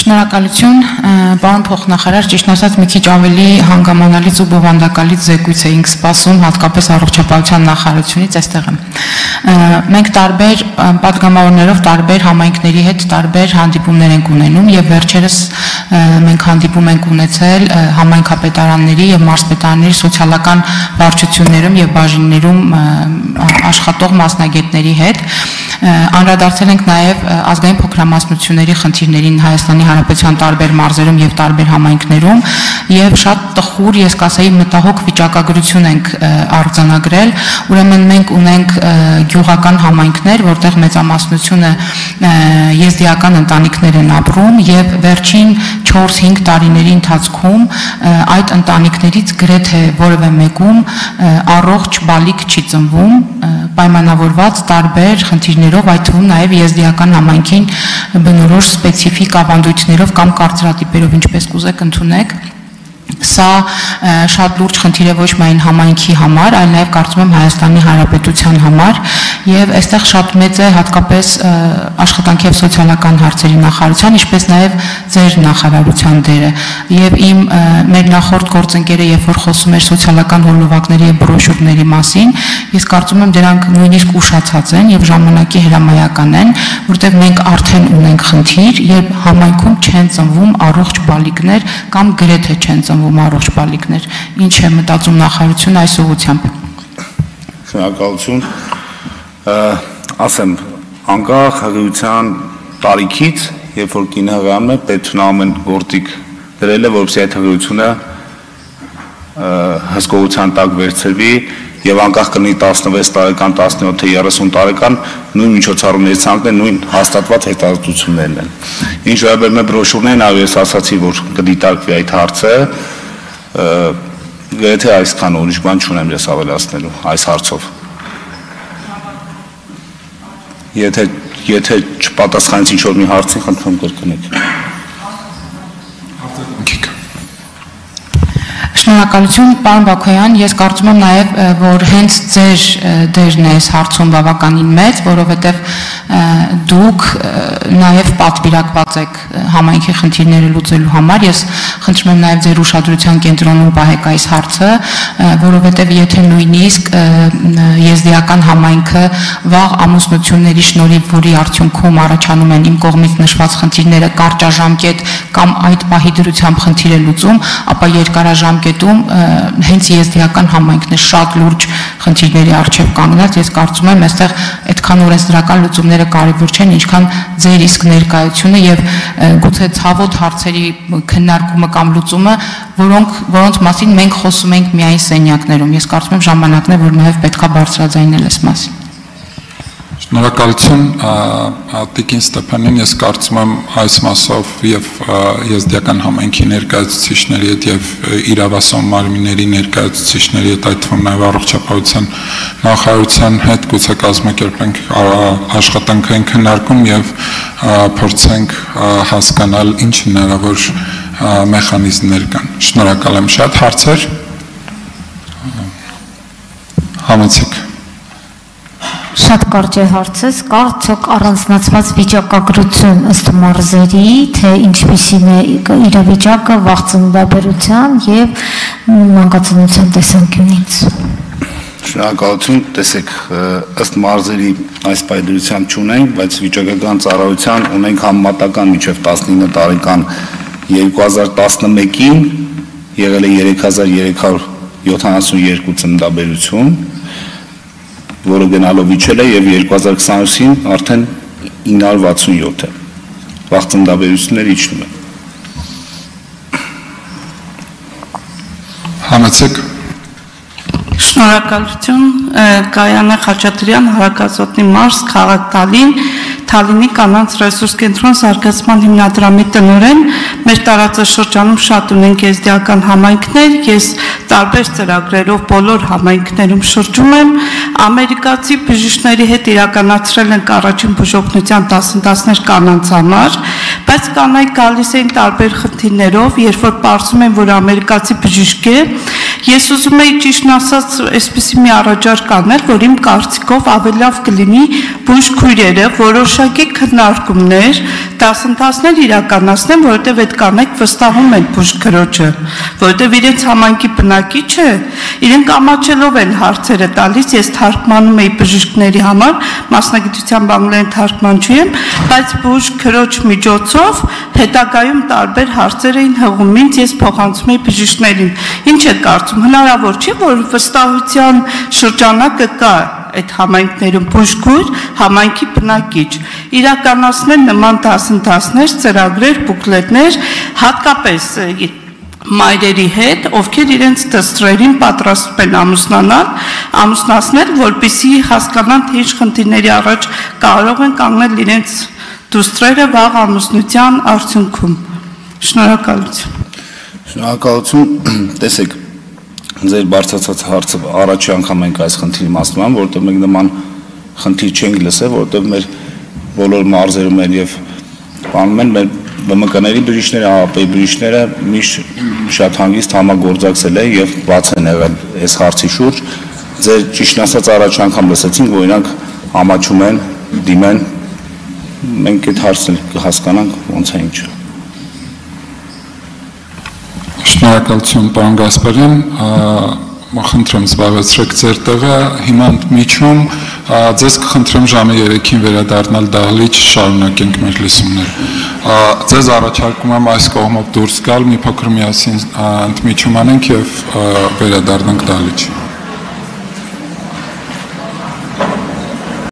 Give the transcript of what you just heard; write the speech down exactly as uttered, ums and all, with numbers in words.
Շնորհակալություն, պարոն փոխնախարար, ճիշտ ասած մի քիչ ավելի հանգամանալից ու բովանդակալից զեկույց էինք սպասում, հատկապես առողջապահության նախարարությունից, այստեղ եմ։ Մենք տարբեր պատգամավորներով տարբեր համայնքների հետ տարբեր հանդիպումներ ենք ունենում եւ վերջերս մենք հանդիպում ենք ունեցել համայնքապետարանների եւ մարզպետարանների սոցիալական վարչություններում եւ բաժիններում աշխատող մասնագետների հետ անդրադարձել ենք նաև ազգային փոքրամասնությունների խնդիրներին Հայաստանի Հանրապետության տարբեր մարզերում եւ տարբեր համայնքներում եւ շատ տխուր, ես կասեի, մտահոգ վիճակագրություն ենք արձանագրել, ուրեմն մենք ունենք գյուղական համայնքներ, որտեղ մեծամասնությունը եզդիական ընտանիքներ են ապրում եւ վերջին չորս-հինգ տարիների ընթացքում այդ ընտանիքներից գրեթե որևէ մեկում առողջ բալիկ չի ծնվում, պայմանավորված տարբեր խնդիրներով, այդ թվում նաև եզդիական համայնքին բնորոշ սպეციფიկ ավանդույթներով կամ կարծրատիպերով, ինչպես կուզեք ընդունեք։ Սա շատ լուրջ խնդիր է ոչ միայն համայնքի համար, այլ նաև կարծում եմ Հայաստանի Հանրապետության համար եւ այստեղ շատ մեծ է հատկապես աշխատանքի եւ սոցիալական հարցերի նախարարության, ինչպես նաև ձեր նախարարության դերը եւ իմ մեր նախորդ գործընկերը, երբ որ խոսում էր սոցիալական հոլովակների եւ բրոշյուրների մասին, ես կարծում եմ դրանք նույնիսկ ուշացած են եւ ժամանակի հրամայական են, որտեղ մենք արդեն ունենք խնդիր, երբ համայնքում չեն ծնվում առողջ բալիկներ կամ գրեթե չեն ծնվում առողջ բալիկներ, ինչ է մտածում նախարարությունը այս ուղղությամբ։ Շնորհակալություն, ասեմ, անկախ հղիության տարիքից, երբ որ կին հղիանում է, պետք է ամեն գործիք դրել է, որպեսզի այդ հղիությունը հսկողության տակ վերցրվի եւ անկախ կլինի տասնվեց տարեկան, տասնյոթ թե երեսուն տարեկան, նույն միջոցառումների ցանկն է, նույն հաստատված հետազոտություններն են։ Ինչ վերաբերում է բրոշյուրներին, այո, ես ասացի, որ կդիտարկվի այդ հարցը, գրեթե այսքան ուրիշ բան չունեմ ես ավելացնելու այս հարցով։ Եթե եթե չպատասխանեցի ինչ-որ մի հարցին, խնդրում կրկնեք։ Շնորհակալություն, պարոն Բաքոյան, ես կարծում եմ նաև, որ հենց ձեր դերն է այս հարցում բավականին մեծ, որովհետև դուք նաև պատվիրակված եք համայնքի խնդիրները լուծելու համար, ես խնդրում եմ նաև ձեր ուշադրության կենտրոնում պահեք այս հարցը, որովհետև եթե նույնիսկ եզդիական համայնքը վաղ ամուսնությունների շնորհիվ, որի արդյունքում առաջանում են իմ կողմից նշված խնդիրները կարճաժամկետ կամ այդ պահի դրությամբ խնդիր է լուծում, ապա երկարաժամկետում հենց եզդիական համայնքն է շատ լուրջ խնդիրների առջև կանգնած, ես կարծում եմ այստեղ այդքան օրենսդրական լուծումները կարևոր չեն, ինչքան ձեր իսկ ներկայությունը եւ գուցե ցավոտ հարցերի քննարկումը կամ լուծումը, որոնք որոնց մասին մենք խոսում ենք միայն սենյակներում։ Ես կարծում եմ ժամանակն է, որ նաեւ պետքա բարձրաձայնել այս մասին։ Շնորհակալություն, Տիկին Ստեփանին, ես կարծում եմ այս մասով եւ եզդիական համայնքի ներկայացուցիչների հետ եւ իրավասան մարմինների ներկայացուցիչների հետ, այդ թվում նաեւ առողջապահության նախարարության հետ գուցե կազմակերպենք աշխատանքային քննարկում եւ փորձենք հասկանալ ինչ հնարավոր մեխանիզմներ կան։ Շնորհակալ եմ շատ, հարցեր։ Համեցեք։ Շատ կարճ է հարցս, կա արդյոք առանձնացված վիճակագրություն ըստ մարզերի, թե ինչպիսին է իրավիճակը վաղ ծննդաբերության եւ մանկածնության տեսանկյունից։ Շնորհակալություն, տեսեք, ըստ մարզերի այս պայմանությամբ չունենք, բայց վիճակական ծառայության ունենք համեմատական մինչև տասնինը տարեկան երկու հազար տասնմեկին եղել է երեք հազար երեք հարյուր յոթանասունյոթ ծննդաբերություն, որը գնալով իջել է եւ երկու հազար քսաներկուին արդեն ինը հարյուր վաթսունյոթ է։ Վաղ ծննդաբերությունները իջնում են։ Համեցեք։ Շնորհակալություն, Գայանե Խաչատրյան, Հարակազոտնի մարզ, քաղաք Թալին, Թալինի կանանց ռեսուրս կենտրոն զարգացման հիմնադրամի տնօրեն, մեր տարածաշրջանում շատ ունենք եզդիական համայնքներ, ես տարբեր ծրագրերով բոլոր համայնքներում շրջում եմ, ամերիկացի բժիշկների հետ իրականացրել ենք առաջին բուժօգնության դասընթացներ կանանց համար, բայց կանայք գալիս էին տարբեր խնդիրներով, երբ որ պարզում են, որ ամերիկացի բժիշկ է, Ես ուզում եի ճիշտն ասած այսպեսի մի առաջարկ անել, որ իմ կարծիքով ավելի լավ կլինի բուժքույրերը որոշակի քննարկումներ, դասընթացներ իրականացնեն, որովհետև այդ կանայք վստահում են բուժքրոջը, որովհետև իրենց համայնքի բնակիչը իրենք ամաչելով են հարցերը տալիս, ես թարգմանում եի բժիշկների համար, մասնագիտությամբ անգլերեն թարգմանչու եմ, բայց բուժքրոջ միջոցով հետագայում տարբեր հարցեր էին հղում ինձ, ես փոխանցում էի բժիշկներին։ Ինչ է կարծում, հնարավոր չէ, որ վստահության շրջանակը կա այդ համայնքներում բուժքույր, համայնքի բնակիչ, իրականացնել նման դասընթացներ, ծրագրեր, բուկլետներ, հատկապես մայրերի հետ, ովքեր իրենց դստրերին պատրաստվում են ամուսնանալ, ամուսնացնել, որպեսզի հասկանան, թե ինչ խնդիրների առաջ կարող են կանգնել իրենց դուստրերը վաղ ամուսնության արդյունքում։ Շնորհակալություն։ Շնորհակալություն, տեսեք, ձեր բարձրացած հարցը առաջի անգամ ենք այս խնդիրի մասն եմ, որովհետև մենք նման խնդիր չենք լսել, որովհետև մեր բոլոր մարզերում են եւ բանում են մեր B M K-ների բժիշկները, A A P-ի բժիշկները միշտ շատ հանգիստ համագործակցել են եւ բաց են եղել այս հարցի շուրջ։ Ձեր ճիշտ ասած առաջ անգամ լսեցինք, որ իրանք ամաչում են, դիմեն, մենք այդ հարցը կհասկանանք ոնց է ինչը։ Շնորհակալություն, պարոն Գասպարյան, խնդրեմ զբաղեցրեք ձեր տեղը, հիմա միջում ձեզ կխնդրեմ ժամը երեքին վերադառնալ դահլիճ, շարունակենք մեր լսումները։ Ձեզ առաջարկում եմ այս կողմով դուրս գալ, մի փոքր միասին ընդմիջում անենք եւ վերադառնանք դահլիճ։